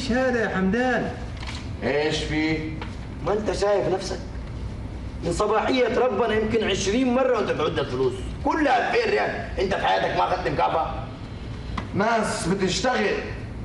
ايش هذا يا حمدان؟ ايش فيه؟ ما انت شايف نفسك من صباحية ربنا يمكن 20 مرة وانت تعد الفلوس كلها 2000 ريال. انت في حياتك ما اخذت مكافأة؟ ناس بتشتغل.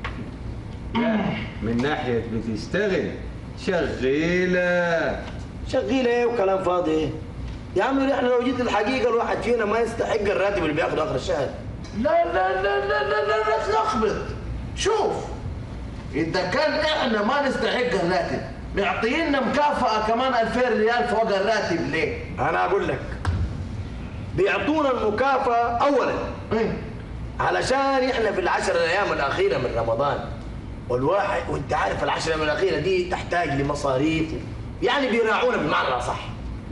من ناحية بتشتغل شغيلة. شغيلة ايه وكلام فاضي ايه؟ يا عمي احنا لو جيت الحقيقة الواحد فينا ما يستحق الراتب اللي بياخده اخر الشهر. لا لا لا لا لا لا تلخبط. شوف، إذا كان إحنا ما نستحق الراتب معطينا مكافأة كمان 2000 ريال فوق الراتب ليه؟ أنا أقول لك بيعطونا المكافأة أولاً علشان إحنا في العشر الأيام الأخيرة من رمضان، والواحد وأنت عارف العشر الأيام الأخيرة دي تحتاج لمصاريف، يعني بيراعونا بالمعنى الأصح.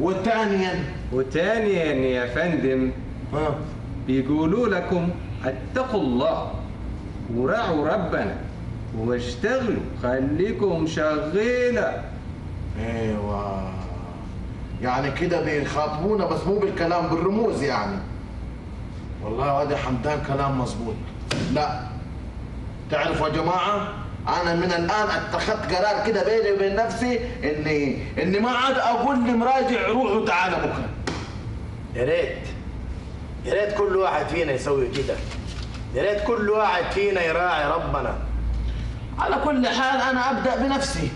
وثانيا يا فندم بيقولوا لكم اتقوا الله وراعوا ربنا واشتغلوا خليكم شغيلة. ايوه، يعني كده بيخاطبونا بس مو بالكلام، بالرموز يعني. والله هذا حمدان كلام مظبوط. لا تعرفوا يا جماعه، انا من الان اتخذت قرار كده بيني وبين نفسي اني ما عاد اقول لمراجع روح وتعالى بكره. يا ريت كل واحد فينا يسوي كده. يا ريت كل واحد فينا يراعي ربنا. على كل حال انا ابدا بنفسي.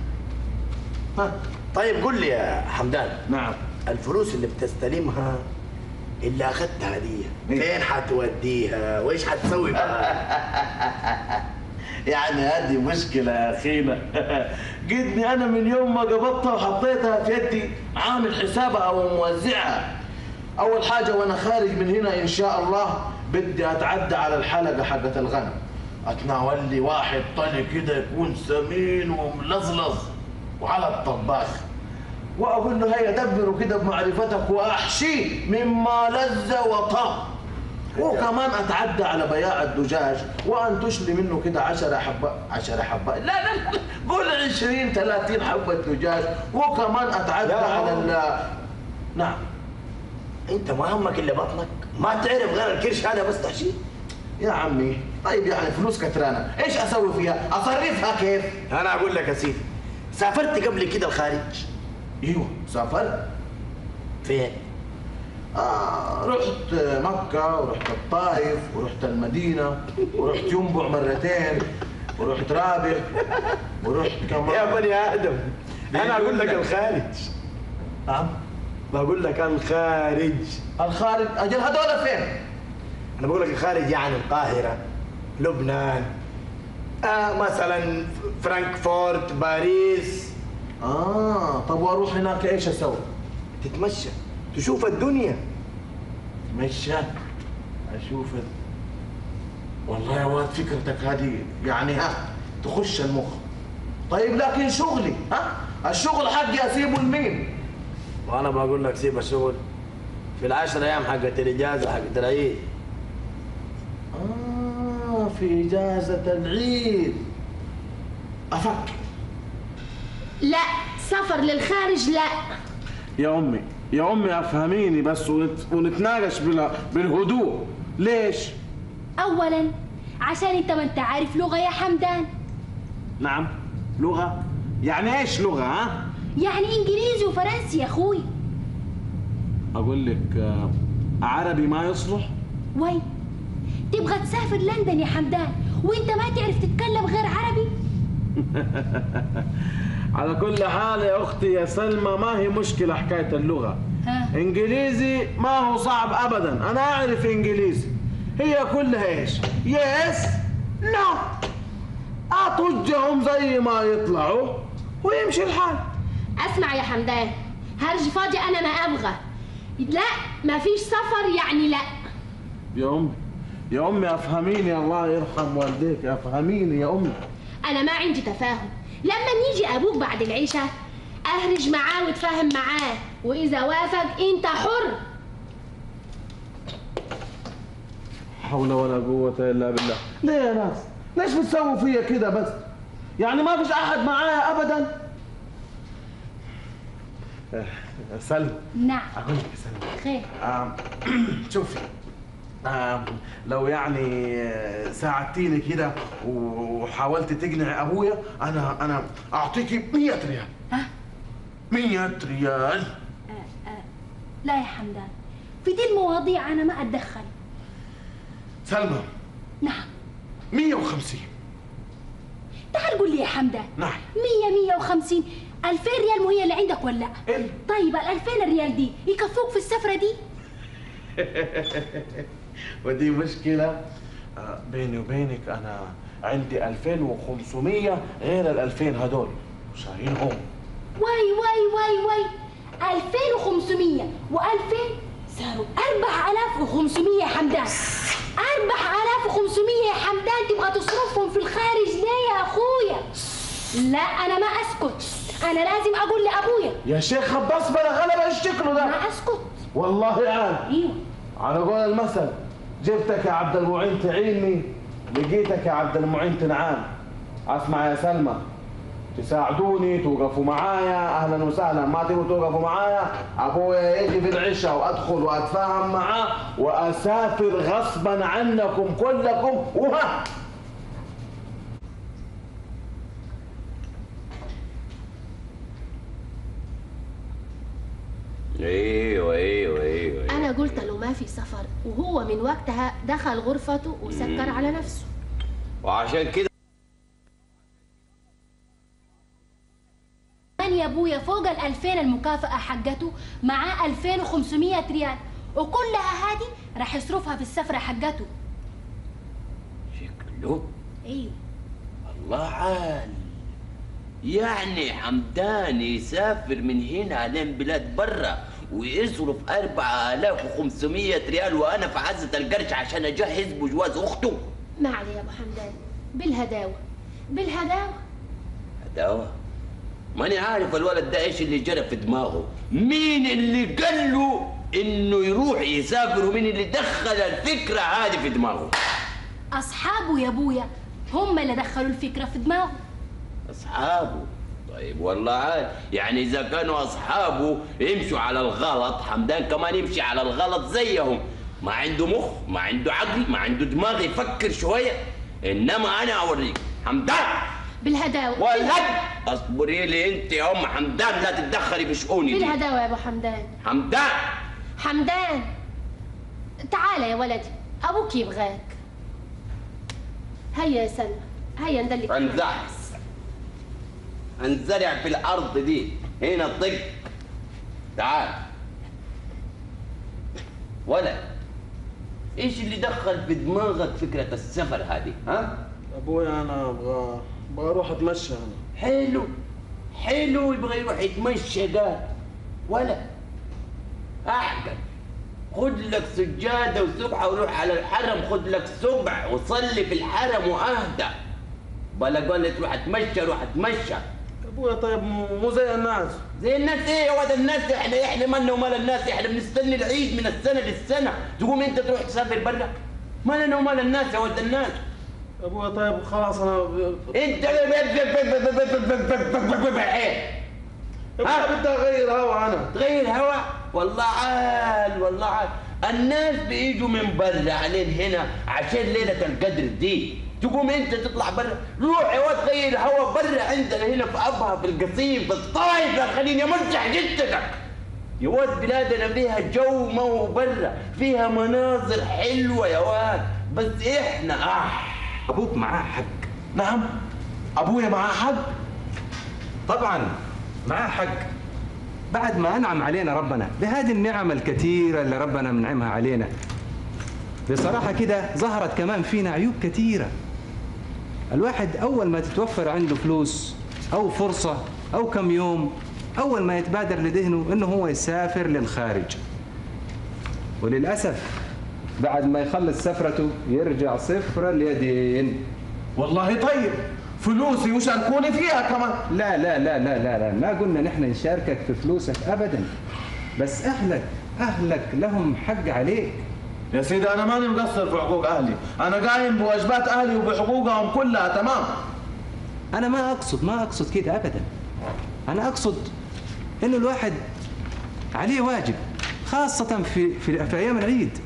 طيب قل لي يا حمدان. نعم. الفلوس اللي بتستلمها اللي اخذتها دي فين حتوديها وايش حتسوي بها؟ يعني هذه مشكلة يا أخينا. قدني أنا من يوم ما قبضتها وحطيتها في يدي عامل حسابها وموزعها. أول حاجة وأنا خارج من هنا إن شاء الله بدي أتعدى على الحلقة حقت الغنم، أتناول لي واحد طلي كده يكون سمين وملزلز وعلى الطباخ، وأقول له هيا دبروا كده بمعرفتك وأحشيه مما لذ وطاب. وكمان اتعدى على بياع الدجاج وانتش لي منه كده 10 حبات، لا قول 20 30 حبه دجاج، وكمان اتعدى على نعم. انت ما همك الا بطنك؟ ما تعرف غير الكرش هذا بس تحشيه؟ يا عمي طيب يعني فلوس كترانه ايش اسوي فيها؟ اصرفها كيف؟ انا اقول لك يا سيدي، سافرت قبل كده الخارج؟ ايوه سافرت. فين؟ رحت مكة ورحت الطائف ورحت المدينة ورحت ينبع مرتين ورحت رابغ ورحت كمان. يا بني آدم أنا أقول لك الخارج. نعم؟ بقول لك الخارج. أجل هذول فين؟ أنا بقول لك الخارج يعني القاهرة، لبنان، مثلا فرانكفورت، باريس. طب وأروح هناك إيش أسوي؟ تتمشى تشوف الدنيا. مشى اشوف والله يا واد فكرتك هذه يعني تخش المخ. طيب لكن شغلي الشغل حقي اسيبه لمين؟ وانا بقول لك سيب الشغل في ال10 ايام حقت الاجازه حقت العيد. في اجازه العيد افكر. لا سفر للخارج لا. يا امي افهميني بس ونتناقش بالهدوء. ليش؟ اولا عشان انت ما انت عارف لغه يا حمدان. نعم لغه؟ يعني ايش لغه يعني انجليزي وفرنسي يا اخوي. اقول لك عربي ما يصلح؟ وين تبغى تسافر لندن يا حمدان وانت ما تعرف تتكلم غير عربي؟ على كل حال يا اختي يا سلمى ما هي مشكله حكايه اللغه. انجليزي ما هو صعب ابدا، انا اعرف انجليزي. هي كلها ايش؟ يس نو، اطجهم زي ما يطلعوا ويمشي الحال. اسمع يا حمدان، هرج فاضي انا ما ابغى. لا ما فيش سفر يعني لا. يا امي افهميني الله يرحم والديك، افهميني يا امي. انا ما عندي تفاهم. لما نيجي ابوك بعد العشاء اهرج معاه وتفاهم معاه، واذا وافق انت حر. حول ولا قوة الا بالله. ليه يا ناس؟ ليش بتسووا فيا كده بس؟ يعني ما فيش احد معايا ابدا؟ سلمى. نعم. اقول لك يا سلمى. خير. شوفي لو يعني ساعدتيني كده وحاولت تقنع ابويا انا اعطيكي 100 ريال. ها؟ 100 ريال. لا يا حمدان، في دي المواضيع انا ما اتدخل. سلمى. نعم. 150. تعال قول لي يا حمدان. نعم. 100 150 2000 ريال مو هي اللي عندك ولا لا؟ إيه؟ طيب ال 2000 ريال دي يكفوك في السفره دي؟ ودي مشكلة بيني وبينك. أنا عندي 2500 غير ال 2000 هدول شايلهم. واي واي واي واي 2500 و2000 صاروا 4500 يا حمدان. 4500 يا حمدان تبغى تصرفهم في الخارج ليه يا أخويا؟ لا أنا ما أسكت، أنا لازم أقول لأبويا. يا شيخ بس بلا غلبة الشكل ده. ما أسكت والله عاد. أيوه. على قول المثل، جبتك يا عبد المعين تعيني، لقيتك يا عبد المعين تنعان. اسمع يا سلمى، تساعدوني توقفوا معايا اهلا وسهلا، ما تبغوا توقفوا معايا ابويا يجي في العشاء وادخل واتفاهم معاه واسافر غصبا عنكم كلكم. وها ايوه انا قلت له ما في سفر، وهو من وقتها دخل غرفته وسكر على نفسه. وعشان كده يا ابويا فوق ال 2000 المكافأة حقته معاه 2500 ريال، وكلها هذه راح يصرفها في السفرة حقته. شكله ايوه. الله عال. يعني حمدان يسافر من هنا لين بلاد برا ويصرف 4500 ريال وانا في عزة القرش عشان اجهز بجواز اخته. ما علي يا ابو حمدان، بالهداوه بالهداوه. هداوه؟ ماني عارف الولد ده ايش اللي جرى في دماغه. مين اللي قال له انه يروح يسافر ومين اللي دخل الفكره هذه في دماغه؟ اصحابه يا ابويا هم اللي دخلوا الفكره في دماغه. اصحابه؟ طيب والله عاد، يعني اذا كانوا اصحابه يمشوا على الغلط حمدان كمان يمشي على الغلط زيهم. ما عنده مخ، ما عنده عقل، ما عنده دماغ يفكر شويه. انما انا اوريك حمدان بالهداوه. ولا اصبري لي انت يا ام حمدان، لا تتدخلي بشؤوني دي. بالهداوه يا ابو حمدان. حمدان حمدان تعال يا ولدي، ابوك يبغاك. هيا يا سلمى، هيا ندلك. انزعس، انزرع في الارض دي هنا الطق. تعال ولد، ايش اللي دخل في دماغك فكره السفر هذه؟ ها ابويا انا ابغى اروح اتمشى. انا حلو حلو، يبغى يروح يتمشى ده ولا اعقل. خد لك سجاده وسبحه وروح على الحرم، خد لك سبع وصلي في الحرم واهدى. بلا قول تروح اتمشى، روح اتمشى. ابويا طيب مو زي الناس. زي الناس ايه يا ولد؟ الناس احنا مالنا ومال الناس؟ احنا بنستنى العيد من السنه للسنه، تقوم انت تروح تسافر برا؟ مالنا ومال الناس يا ولد الناس. ابويا طيب خلاص انا انت ايه؟ بدي اغير هوا. انا تغير هوا؟ والله عال والله عال. الناس بيجوا من برا علين هنا عشان ليله القدر دي، تقوم انت تطلع برا؟ روح يا ولد غير هوا برا عندنا هنا في ابها، في القصيم، في الطايف. خليني امسح جدتك يا ولد. بلادنا فيها جو، ما هو برا فيها مناظر حلوه يا ولد. بس احنا ابوك معاه حق. نعم ابويا معاه حق. طبعا معاه حق، بعد ما انعم علينا ربنا بهذه النعم الكثيره اللي ربنا منعمها علينا. بصراحه كده ظهرت كمان فينا عيوب كثيره. الواحد اول ما تتوفر عنده فلوس او فرصه او كم يوم، اول ما يتبادر لذهنه انه هو يسافر للخارج، وللاسف بعد ما يخلص سفرته يرجع صفر اليدين. والله طيب فلوسي وشاركوني فيها كمان. لا لا لا لا لا لا، ما قلنا نحن نشاركك في فلوسك ابدا، بس اهلك لهم حق عليك. يا سيدي انا ماني مقصر في حقوق اهلي، انا قايم بواجبات اهلي وبحقوقهم كلها تمام. انا ما اقصد كده ابدا. انا اقصد انه الواحد عليه واجب، خاصة في ايام العيد.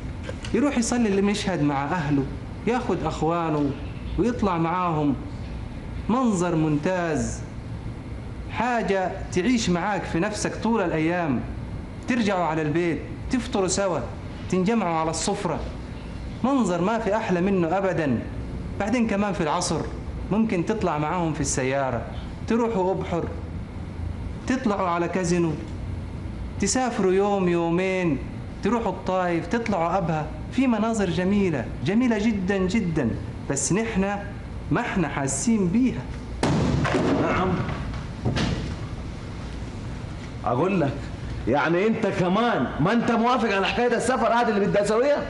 يروح يصلي المشهد مع أهله، ياخد أخوانه ويطلع معاهم. منظر ممتاز، حاجة تعيش معاك في نفسك طول الأيام. ترجعوا على البيت، تفطروا سوا، تنجمعوا على السفرة. منظر ما في أحلى منه أبداً. بعدين كمان في العصر ممكن تطلع معاهم في السيارة، تروحوا أبحر، تطلعوا على كازينو، تسافروا يوم يومين، تروحوا الطايف، تطلعوا أبها. في مناظر جميلة جميلة جدا جدا، بس نحن ما احنا حاسين بيها. نعم، اقول لك يعني انت كمان ما انت موافق على حكايه السفر هذه اللي بدي اسويها؟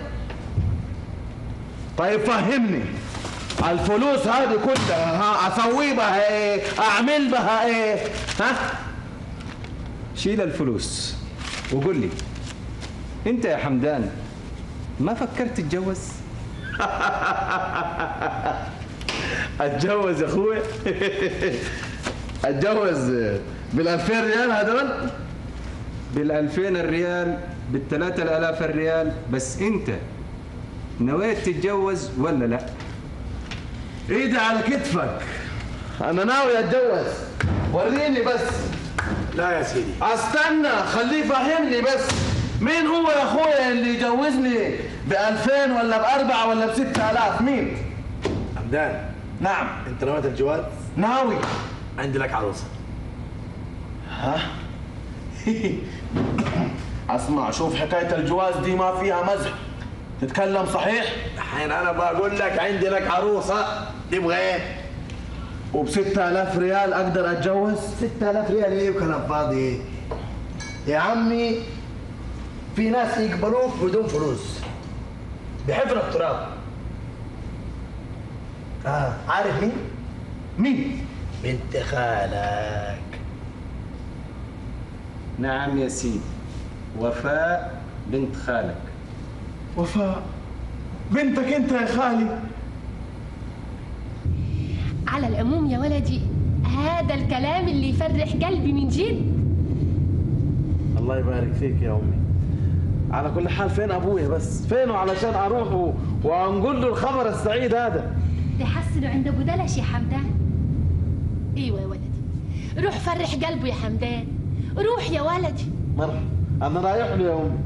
طيب فهمني، الفلوس هذه كلها اسوي بها ايه؟ اعمل بها ايه؟ ها؟ شيل الفلوس وقول لي، انت يا حمدان ما فكرت تتجوز؟ اتجوز يا اخويا؟ اتجوز بال2000 ريال هذول؟ بال2000 الريال، بال3000 الريال، بس انت نويت تتجوز ولا لا؟ ايدي على كتفك، انا ناوي اتجوز. وريني بس. لا يا سيدي، استنى خليه يفهمني بس. مين هو يا اخويا اللي يجوزني ب2000 ولا ب4 ولا ب6000؟ مين؟ حمدان، نعم. انت نويت الجواز؟ ناوي. عندي لك عروسه. ها؟ اسمع، شوف حكايه الجواز دي ما فيها مزح، تتكلم صحيح؟ الحين انا بقول لك عندي لك عروسه، تبغى ايه؟ وب6000 ريال اقدر اتجوز؟ 6000 ريال ايه وكلام فاضي يا عمي. في ناس يقبلوك بدون فلوس بحفر التراب. عارف مين؟ مين؟ بنت خالك. نعم يا سيدي، وفاء بنت خالك. وفاء بنتك انت يا خالي؟ على العموم يا ولدي، هذا الكلام اللي يفرح قلبي من جد. الله يبارك فيك يا امي. على كل حال فين ابويا بس؟ فينه علشان اروح وانقل له الخبر السعيد هذا؟ تحسنوا عند ابو دلش يا حمدان. ايوه يا ولدي، روح فرح قلبه يا حمدان، روح يا ولدي. مرحبا، انا رايح له يا امي.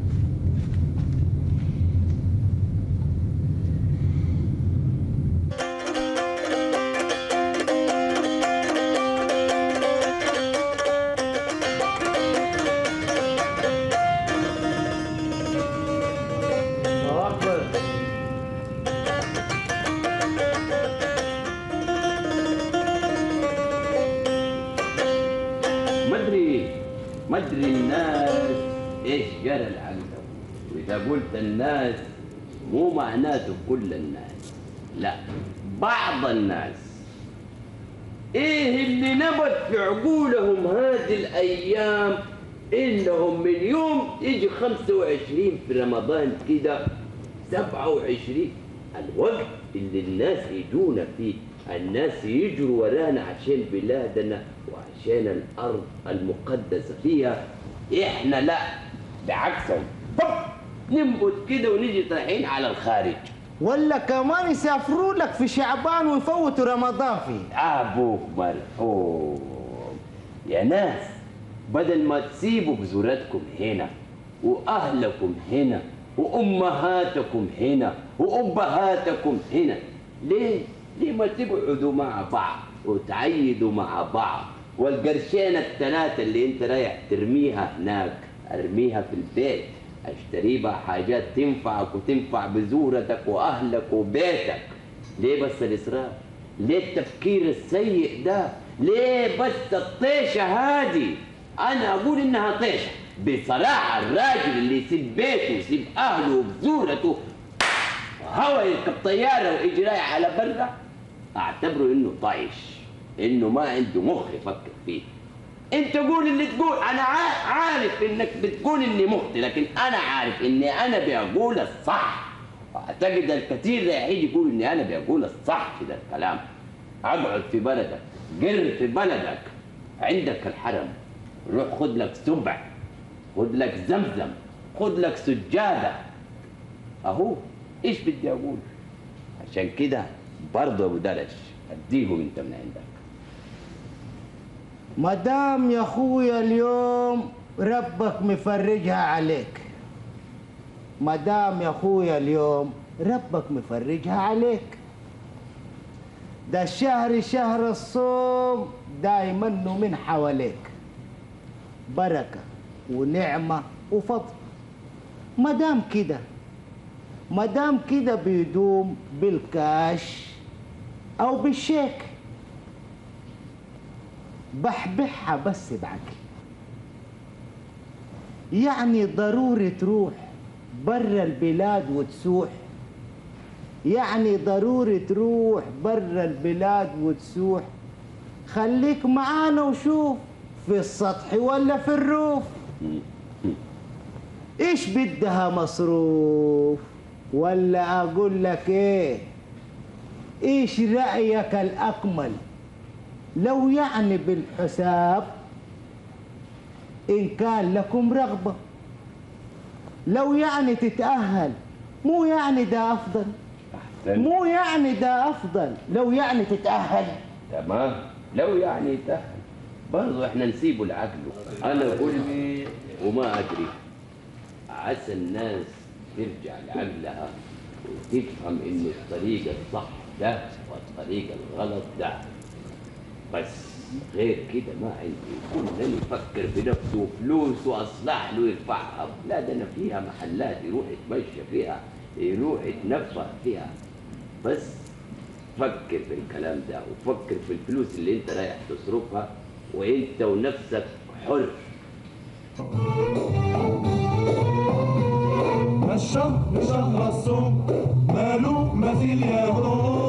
ما ادري الناس ايش جرى لعندهم، واذا قلت الناس مو معناته كل الناس، لا، بعض الناس. ايه اللي نبت في عقولهم هذه الايام انهم من يوم يجي 25 في رمضان كده 27 الوقت اللي الناس يجونا فيه، الناس يجروا ورانا عشان بلادنا وعشان الأرض المقدسة فيها، إحنا لا، بعكسهم ننبت كده ونيجي طالعين على الخارج. ولا كمان يسافروا لك في شعبان ويفوتوا رمضان فيه. أبوك مرحوم يا ناس، بدل ما تسيبوا بذورتكم هنا وأهلكم هنا وأمهاتكم هنا وأبهاتكم هنا، ليه ما تقعدوا مع بعض وتعيدوا مع بعض؟ والقرشين الثلاثة اللي انت رايح ترميها هناك ارميها في البيت، اشتري بها حاجات تنفعك وتنفع بزورتك واهلك وبيتك. ليه بس الاسراف؟ ليه التفكير السيء ده؟ ليه بس الطيشة هذه؟ انا اقول انها طيشة بصراحة. الراجل اللي يسيب بيته ويسيب اهله وبزورته هو يركب طيارة ويجي رايح على برا، اعتبره انه طايش، انه ما عنده مخ يفكر فيه. انت قول اللي تقول، انا عارف انك بتقول اني مخطئ، لكن انا عارف اني انا بقول الصح. اعتقد الكثير رايح يجي يقول اني انا بقول الصح كده الكلام. اقعد في بلدك، قر في بلدك، عندك الحرم، روح خد لك سبع، خد لك زمزم، خد لك سجادة، اهو ايش بدي اقول؟ عشان كده برضه ابو درش اديهم انت من عندك. مدام يا اخويا اليوم ربك مفرجها عليك، مدام يا اخويا اليوم ربك مفرجها عليك. ده الشهر شهر الصوم دايما من حواليك، بركة ونعمة وفضل. مدام كده بيدوم بالكاش او بالشيك، بحبحها بس بعقل. يعني ضروري تروح برا البلاد وتسوح، يعني ضروري تروح برا البلاد وتسوح. خليك معانا وشوف في السطح ولا في الروف. ايش بدها مصروف ولا اقول لك ايه؟ ايش رأيك الأكمل لو يعني بالحساب إن كان لكم رغبة، لو يعني تتأهل، مو يعني ده أفضل، مو يعني ده أفضل لو يعني تتأهل. تمام، لو يعني يتأهل برضه احنا نسيبه لعقله. انا قلبي وما ادري، عسى الناس ترجع لعقلها وتفهم ان الطريق الصح ده والطريق الغلط ده. بس غير كده ما عندي. كل اللي يفكر في نفسه وفلوس واصلح له يرفعها، لا ده انا فيها محلات يروح يتمشى فيها، يروح يتنفع فيها. بس فكر في الكلام ده وفكر في الفلوس اللي انت رايح تصرفها، وانت ونفسك حر. الشهر شهر الصوم ماله مثيل يا هو،